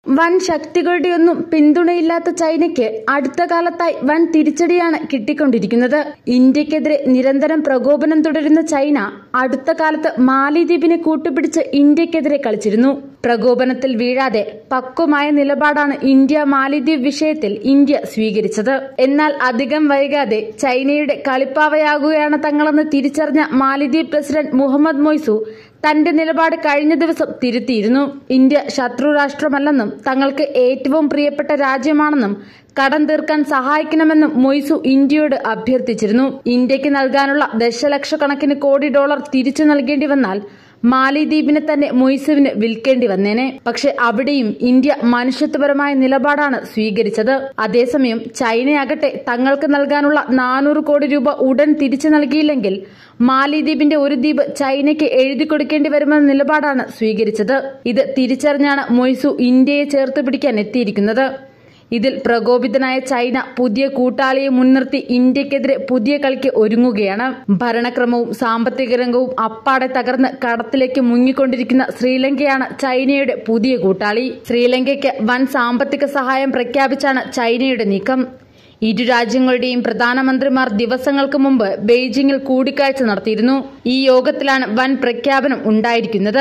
വൻ ശക്തികളുടെയൊന്നും പിന്തുണയില്ലാത്ത ചൈനയ്ക്ക് അടുത്ത കാലത്തായി വൻ തിരിച്ചടിയാണ് കിട്ടിക്കൊണ്ടിരിക്കുന്നത്. ഇന്ത്യക്കെതിരെ നിരന്തരം പ്രകോപനം തുടരുന്ന ചൈന അടുത്ത കാലത്ത് മാലിദ്വീപിനെ കൂട്ടുപിടിച്ച് ഇന്ത്യക്കെതിരെ കളിച്ചിരുന്നു. പ്രകോപനത്തിൽ വീഴാതെ പക്വമായ നിലപാടാണ് ഇന്ത്യ മാലിദ്വീപ് വിഷയത്തിൽ ഇന്ത്യ സ്വീകരിച്ചത്. എന്നാൽ അധികം വൈകാതെ ചൈനയുടെ കളിപ്പാവയാകുകയാണ് തങ്ങളെന്ന് തിരിച്ചറിഞ്ഞ മാലിദ്വീപ് പ്രസിഡന്റ് മുഹമ്മദ് മൊയ്സു തന്റെ നിലപാട് കഴിഞ്ഞ ദിവസം തിരുത്തിയിരുന്നു. ഇന്ത്യ ശത്രു രാഷ്ട്രമല്ലെന്നും തങ്ങൾക്ക് ഏറ്റവും പ്രിയപ്പെട്ട രാജ്യമാണെന്നും കടം തീർക്കാൻ സഹായിക്കണമെന്നും മൊയ്സു ഇന്ത്യയോട് അഭ്യർത്ഥിച്ചിരുന്നു. ഇന്ത്യക്ക് നൽകാനുള്ള ദശലക്ഷക്കണക്കിന് കോടി ഡോളർ തിരിച്ചു നൽകേണ്ടി വന്നാൽ മാലിദ്വീപിനെ തന്നെ മൊയ്സുവിന് വിൽക്കേണ്ടി വന്നേനെ. പക്ഷെ അവിടെയും ഇന്ത്യ മനുഷ്യത്വപരമായ നിലപാടാണ് സ്വീകരിച്ചത്. അതേസമയം ചൈനയാകട്ടെ തങ്ങൾക്ക് നൽകാനുള്ള 400 കോടി രൂപ ഉടൻ തിരിച്ചു നൽകിയില്ലെങ്കിൽ മാലിദ്വീപിന്റെ ഒരു ദ്വീപ് ചൈനയ്ക്ക് എഴുതി കൊടുക്കേണ്ടി വരുമെന്ന നിലപാടാണ് സ്വീകരിച്ചത്. ഇത് തിരിച്ചറിഞ്ഞാണ് മൊയ്സു ഇന്ത്യയെ ചേർത്ത് പിടിക്കാൻ എത്തിയിരിക്കുന്നത്. ഇതിൽ പ്രകോപിതനായ ചൈന പുതിയ കൂട്ടാളിയെ മുൻനിർത്തി ഇന്ത്യക്കെതിരെ പുതിയ കളിക്ക് ഒരുങ്ങുകയാണ്. ഭരണക്രമവും സാമ്പത്തിക രംഗവും അപ്പാടെ തകർന്ന് കടത്തിലേക്ക് മുങ്ങിക്കൊണ്ടിരിക്കുന്ന ശ്രീലങ്കയാണ് ചൈനയുടെ പുതിയ കൂട്ടാളി. ശ്രീലങ്കയ്ക്ക് വൻ സാമ്പത്തിക സഹായം പ്രഖ്യാപിച്ചാണ് ചൈനയുടെ നീക്കം. ഇരു രാജ്യങ്ങളുടെയും പ്രധാനമന്ത്രിമാർ ദിവസങ്ങൾക്ക് മുമ്പ് ബെയ്ജിംഗിൽ കൂടിക്കാഴ്ച നടത്തിയിരുന്നു. ഈ യോഗത്തിലാണ് വൻ പ്രഖ്യാപനം ഉണ്ടായിരിക്കുന്നത്.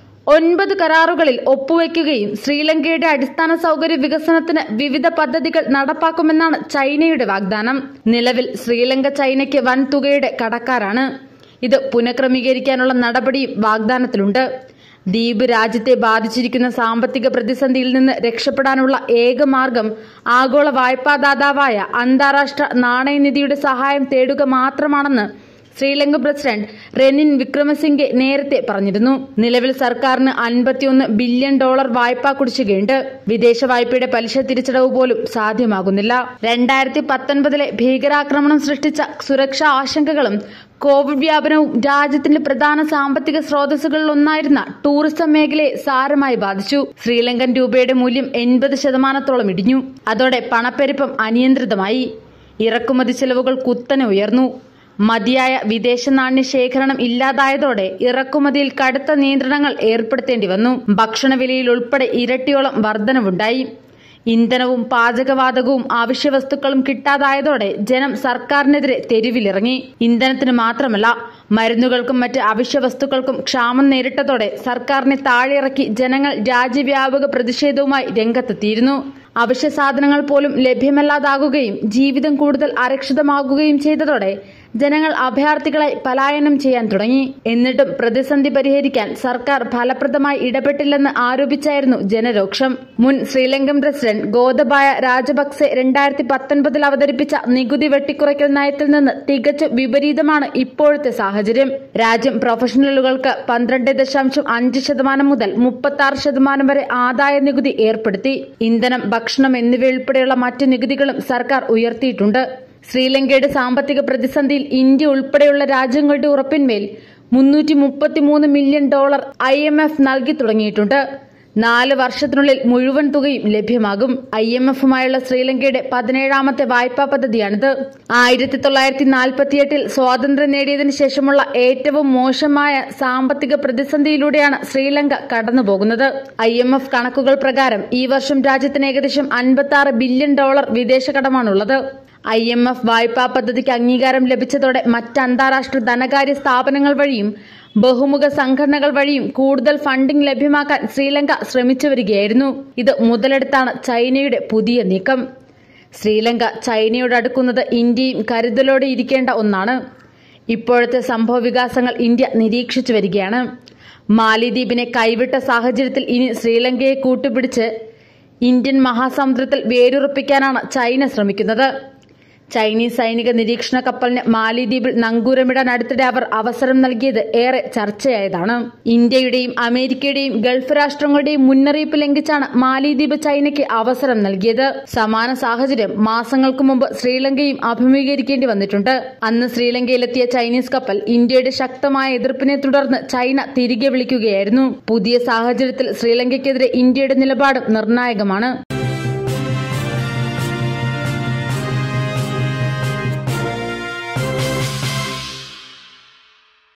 9 കരാറുകളിൽ ഒപ്പുവെക്കുകയും ശ്രീലങ്കയുടെ അടിസ്ഥാന സൗകര്യ വികസനത്തിന് വിവിധ പദ്ധതികൾ നടപ്പാക്കുമെന്നാണ് ചൈനയുടെ വാഗ്ദാനം. നിലവിൽ ശ്രീലങ്ക ചൈനയ്ക്ക് വൻ തുകയുടെ കടക്കാരാണ്. ഇത് പുനഃക്രമീകരിക്കാനുള്ള നടപടിയും വാഗ്ദാനത്തിലുണ്ട്. ദ്വീപ് രാജ്യത്തെ ബാധിച്ചിരിക്കുന്ന സാമ്പത്തിക പ്രതിസന്ധിയിൽ നിന്ന് രക്ഷപ്പെടാനുള്ള ഏക മാർഗം ആഗോള വായ്പാദാതാവായ അന്താരാഷ്ട്ര നാണയനിധിയുടെ സഹായം തേടുക മാത്രമാണെന്ന് ശ്രീലങ്ക പ്രസിഡന്റ് റെനിൻ വിക്രമസിംഗെ നേരത്തെ പറഞ്ഞിരുന്നു. നിലവിൽ സർക്കാരിന് $51 ബില്യൺ വായ്പാ കുടിശ്ശികയുണ്ട്. വിദേശ വായ്പയുടെ പലിശ തിരിച്ചടവ് പോലും സാധ്യമാകുന്നില്ല. 2019 ഭീകരാക്രമണം സൃഷ്ടിച്ച സുരക്ഷാ ആശങ്കകളും കോവിഡ് വ്യാപനവും രാജ്യത്തിന്റെ പ്രധാന സാമ്പത്തിക സ്രോതസ്സുകളിലൊന്നായിരുന്ന ടൂറിസം മേഖലയെ സാരമായി ബാധിച്ചു. ശ്രീലങ്കൻ രൂപയുടെ മൂല്യം 80% ഇടിഞ്ഞു. അതോടെ പണപ്പെരുപ്പം അനിയന്ത്രിതമായി. ഇറക്കുമതി ചെലവുകൾ കുത്തനെ ഉയർന്നു. മതിയായ വിദേശ നാണ്യ ശേഖരണം ഇല്ലാതായതോടെ ഇറക്കുമതിയിൽ കടുത്ത നിയന്ത്രണങ്ങൾ ഏർപ്പെടുത്തേണ്ടി വന്നു. ഭക്ഷണവിലയിൽ ഉൾപ്പെടെ ഇരട്ടിയോളം വർധനവുണ്ടായി. ഇന്ധനവും പാചകവാതകവും അവശ്യവസ്തുക്കളും കിട്ടാതായതോടെ ജനം സർക്കാരിനെതിരെ തെരുവിലിറങ്ങി. ഇന്ധനത്തിന് മാത്രമല്ല, മരുന്നുകൾക്കും മറ്റ് അവശ്യവസ്തുക്കൾക്കും ക്ഷാമം നേരിട്ടതോടെ സർക്കാരിനെ താഴെയിറക്കി ജനങ്ങൾ രാജ്യവ്യാപക പ്രതിഷേധവുമായി രംഗത്തെത്തിയിരുന്നു. അവശ്യ സാധനങ്ങൾ പോലും ലഭ്യമല്ലാതാകുകയും ജീവിതം കൂടുതൽ അരക്ഷിതമാകുകയും ചെയ്തതോടെ ജനങ്ങൾ അഭയാർത്ഥികളായി പലായനം ചെയ്യാൻ തുടങ്ങി. എന്നിട്ടും പ്രതിസന്ധി പരിഹരിക്കാൻ സർക്കാർ ഫലപ്രദമായി ഇടപെട്ടില്ലെന്ന് ആരോപിച്ചായിരുന്നു ജനരോക്ഷം. മുൻ ശ്രീലങ്കൻ പ്രസിഡന്റ് ഗോതബായ രാജപക്സെ 2019 അവതരിപ്പിച്ച നികുതി വെട്ടിക്കുറയ്ക്കൽ നയത്തിൽ നിന്ന് തികച്ചും വിപരീതമാണ് ഇപ്പോഴത്തെ സാഹചര്യം. രാജ്യം പ്രൊഫഷണലുകൾക്ക് 12.5% മുതൽ 36% വരെ ആദായ നികുതി ഏർപ്പെടുത്തി. ഇന്ധനം, ഭക്ഷണം എന്നിവയുൾപ്പെടെയുള്ള മറ്റു നികുതികളും സർക്കാർ ഉയർത്തിയിട്ടുണ്ട്. ശ്രീലങ്കയുടെ സാമ്പത്തിക പ്രതിസന്ധിയിൽ ഇന്ത്യ ഉൾപ്പെടെയുള്ള രാജ്യങ്ങളുടെ ഉറപ്പിന്മേൽ $333 മില്യൺ IMF നൽകി തുടങ്ങിയിട്ടുണ്ട്. 4 വർഷത്തിനുള്ളിൽ മുഴുവൻ തുകയും ലഭ്യമാകും. IMFുമായുള്ള ശ്രീലങ്കയുടെ 17ാമത്തെ വായ്പാ പദ്ധതിയാണിത്. 1948 സ്വാതന്ത്ര്യം നേടിയതിനു ശേഷമുള്ള ഏറ്റവും മോശമായ സാമ്പത്തിക പ്രതിസന്ധിയിലൂടെയാണ് ശ്രീലങ്ക കടന്നുപോകുന്നത്. IMF കണക്കുകൾ പ്രകാരം ഈ വർഷം രാജ്യത്തിന് ഏകദേശം $56 ബില്യൺ വിദേശ കടമാണുള്ളത്. IMF വായ്പാ പദ്ധതിക്ക് അംഗീകാരം ലഭിച്ചതോടെ മറ്റ് അന്താരാഷ്ട്ര ധനകാര്യ സ്ഥാപനങ്ങൾ വഴിയും ബഹുമുഖ സംഘടനകൾ വഴിയും കൂടുതൽ ഫണ്ടിംഗ് ലഭ്യമാക്കാൻ ശ്രീലങ്ക ശ്രമിച്ചു വരികയായിരുന്നു. ഇത് മുതലെടുത്താണ് ചൈനയുടെ പുതിയ നീക്കം. ശ്രീലങ്ക ചൈനയോട് അടുക്കുന്നത് ഇന്ത്യയും കരുതലോടെ ഇരിക്കേണ്ട ഒന്നാണ്. ഇപ്പോഴത്തെ സംഭവ വികാസങ്ങൾ ഇന്ത്യ നിരീക്ഷിച്ചു വരികയാണ്. മാലിദ്വീപിനെ കൈവിട്ട സാഹചര്യത്തിൽ ഇനി ശ്രീലങ്കയെ കൂട്ടുപിടിച്ച് ഇന്ത്യൻ മഹാസമുദ്രത്തിൽ വേരുറപ്പിക്കാനാണ് ചൈന ശ്രമിക്കുന്നത്. ചൈനീസ് സൈനിക നിരീക്ഷണ കപ്പലിന് മാലിദ്വീപിൽ നങ്കൂരമിടാൻ അടുത്തിടെ അവർ അവസരം നൽകിയത് ഏറെ ചർച്ചയായതാണ്. ഇന്ത്യയുടെയും അമേരിക്കയുടെയും ഗൾഫ് രാഷ്ട്രങ്ങളുടെയും മുന്നറിയിപ്പ് ലംഘിച്ചാണ് മാലിദ്വീപ് ചൈനയ്ക്ക് അവസരം നൽകിയത്. സമാന സാഹചര്യം മാസങ്ങൾക്ക് മുമ്പ് ശ്രീലങ്കയും അഭിമുഖീകരിക്കേണ്ടി വന്നിട്ടുണ്ട്. അന്ന് ശ്രീലങ്കയിലെത്തിയ ചൈനീസ് കപ്പൽ ഇന്ത്യയുടെ ശക്തമായ എതിർപ്പിനെ തുടർന്ന് ചൈന തിരികെ വിളിക്കുകയായിരുന്നു. പുതിയ സാഹചര്യത്തിൽ ശ്രീലങ്കയ്ക്കെതിരെ ഇന്ത്യയുടെ നിലപാട് നിർണായകമാണ്.